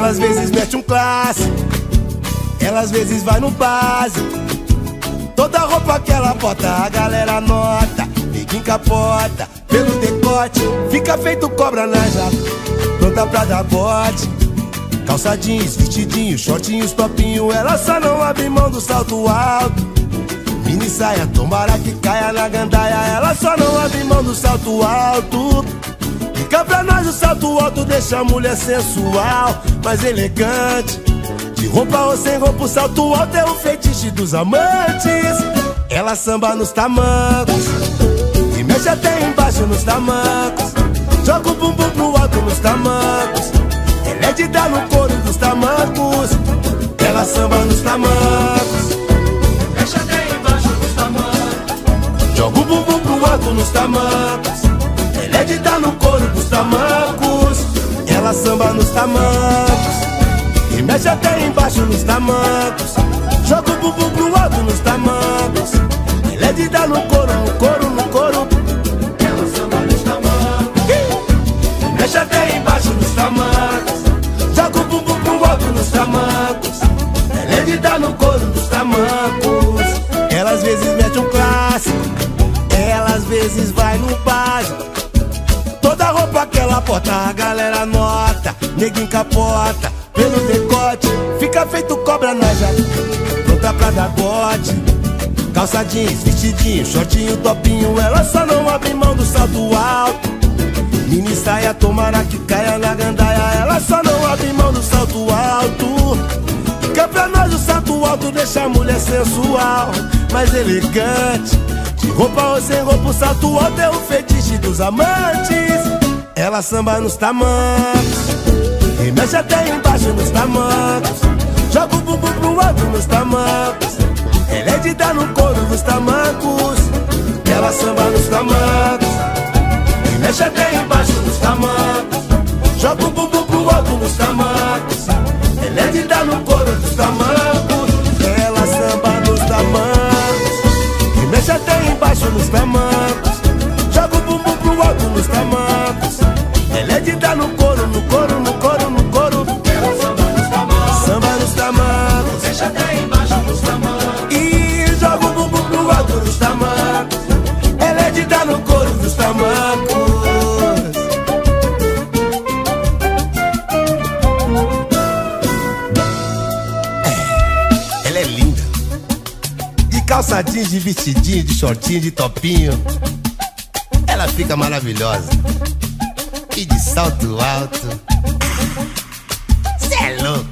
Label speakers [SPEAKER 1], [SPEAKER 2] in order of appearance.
[SPEAKER 1] Ela às vezes mete um clássico, ela às vezes vai no base. Toda roupa que ela bota a galera nota, neguinho capota pelo decote, fica feito cobra na jaca, pronta pra dar bote. Calça jeans, vestidinho, shortinhos, topinho, ela só não abre mão do salto alto. Mini saia, tomara que caia na gandaia, ela só não abre mão do salto alto. Fica pra nós o salto alto, deixa a mulher sensual, mas elegante. De roupa ou sem roupa, o salto alto é o fetiche dos amantes. Ela samba nos tamancos e mexe até embaixo nos tamancos. Joga o bumbum pro alto nos tamancos, ela é de dar no couro dos tamancos. Ela samba nos tamancos,
[SPEAKER 2] mexe até embaixo nos tamancos.
[SPEAKER 1] joga o bumbum pro alto nos tamancos, ela é de dar no couro dos tamancos. Ela samba nos tamancos e mexe até embaixo nos tamancos. Joga o bumbum pro alto nos tamancos, ela é de dar no couro, no couro, no couro.
[SPEAKER 2] Ela samba nos tamancos,
[SPEAKER 1] Mexe até embaixo nos tamancos. Joga o bumbum pro alto nos tamancos, ela é de dar no couro dos tamancos. Ela às vezes mete um clássico, ela às vezes vai no básico. Toda roupa que ela bota a galera nota, neguinho capota pelo decote, fica feito cobra na jaca, pronta pra dar bote. Calça jeans, vestidinho, shortinho, topinho, ela só não abre mão do salto alto. Mini saia, tomara que caia na gandaia, ela só não abre mão do salto alto. Fica pra nós o salto alto, deixa a mulher sensual, mais elegante. De roupa ou sem roupa, o salto alto é o fetiche dos amantes. Ela samba nos tamancos e mexe até embaixo nos tamancos. Joga o bumbum pro alto nos tamancos, ela é de dar no couro dos tamancos. Ela samba nos tamancos e mexe até embaixo nos tamancos. Joga o bumbum pro alto nos tamancos, ela é de dar no couro dos tamancos. Ela samba nos tamancos e mexe até embaixo nos tamancos. Joga o bumbum pro alto nos tamancos, ela é de dar no couro, no couro, no couro, no couro.
[SPEAKER 2] ela samba nos tamancos,
[SPEAKER 1] Samba nos tamancos,
[SPEAKER 2] mexe até embaixo nos tamancos.
[SPEAKER 1] e joga o bumbum pro alto nos tamancos, ela é de dar no couro dos tamancos. Ela é linda, de calça jeans, de vestidinho, de shortinho, de topinho, ela fica maravilhosa. E de salto alto, cê é louco.